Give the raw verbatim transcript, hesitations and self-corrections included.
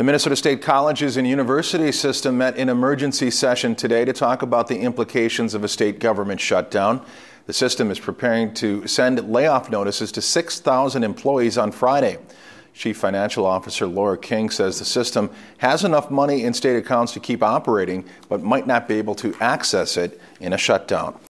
The Minnesota State Colleges and University System met in emergency session today to talk about the implications of a state government shutdown. The system is preparing to send layoff notices to six thousand employees on Friday. Chief Financial Officer Laura King says the system has enough money in state accounts to keep operating, but might not be able to access it in a shutdown.